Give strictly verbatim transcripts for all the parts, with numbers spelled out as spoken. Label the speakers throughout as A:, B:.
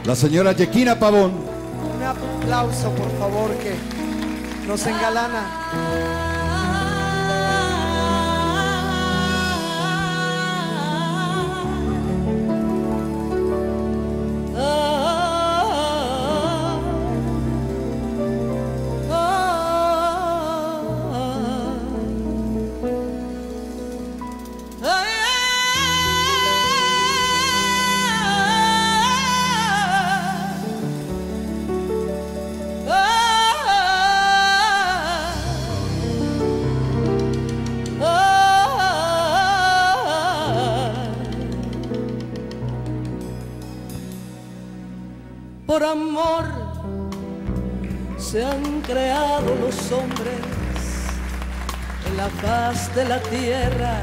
A: La señora Yequina Pavón.
B: Un aplauso, por favor, que nos engalana.
C: Por amor se han creado los hombres en la faz de la tierra.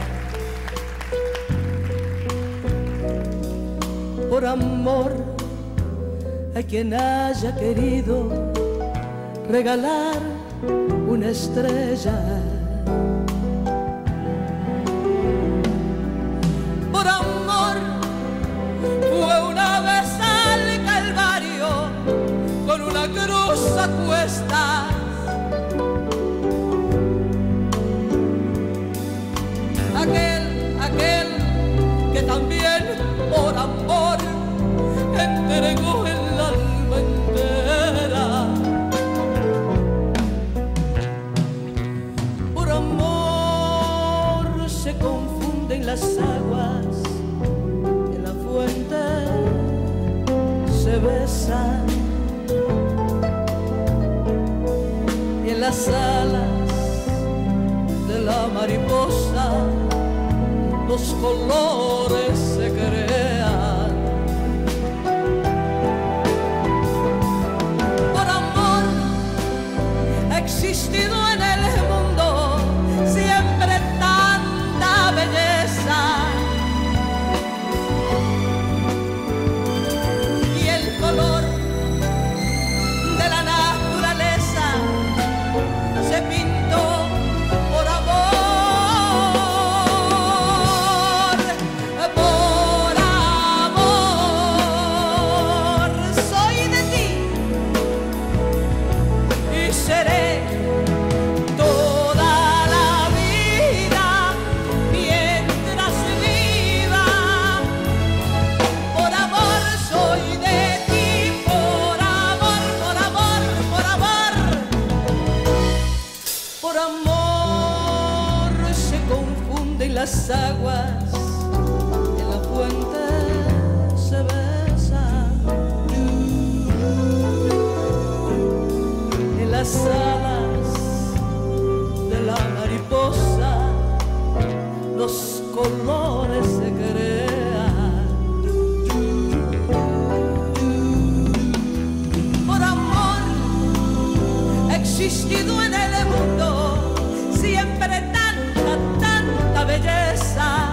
C: Por amor a quien haya querido regalar una estrella. Por amor fue una vez al Calvario con una cruz a cuestas. Aquel, aquel que también por amor entregó el alma entera. Por amor se confunden las aguas, en la fuente se besan, y en las alas de la mariposa los colores se crean. Por amor ha existido en el mundo siempre tanta belleza, y el color de la naturaleza se pintó por amor. Las aguas en la fuente se besan, en las alas de la mariposa los colores se crean. Por amor ha existido en el mundo siempre tanta, tanta belleza,